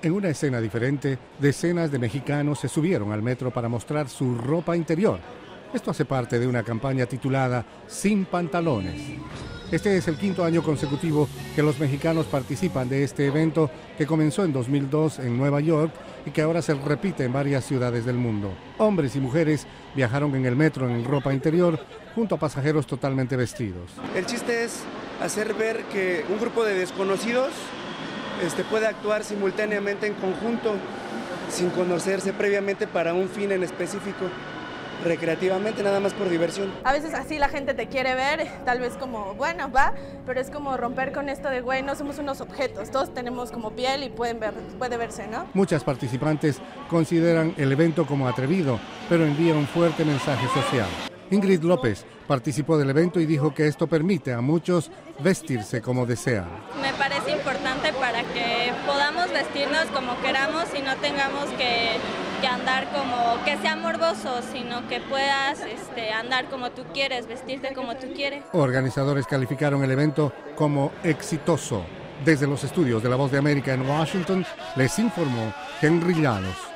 En una escena diferente, decenas de mexicanos se subieron al metro para mostrar su ropa interior. Esto hace parte de una campaña titulada Sin Pantalones. Este es el quinto año consecutivo que los mexicanos participan de este evento que comenzó en 2002 en Nueva York y que ahora se repite en varias ciudades del mundo. Hombres y mujeres viajaron en el metro en ropa interior junto a pasajeros totalmente vestidos. El chiste es hacer ver que un grupo de desconocidos puede actuar simultáneamente en conjunto sin conocerse previamente para un fin en específico. Recreativamente, nada más por diversión. A veces así la gente te quiere ver, tal vez como, bueno, va, pero es como romper con esto de, güey, no somos unos objetos, todos tenemos como piel y puede verse, ¿no? Muchas participantes consideran el evento como atrevido, pero envía un fuerte mensaje social. Ingrid López participó del evento y dijo que esto permite a muchos vestirse como desean. Me parece importante para que podamos vestirnos como queramos y no tengamos que andar como que sea morboso, sino que puedas andar como tú quieres, vestirte como tú quieres. Organizadores calificaron el evento como exitoso. Desde los estudios de La Voz de América en Washington, les informó Henry Llanos.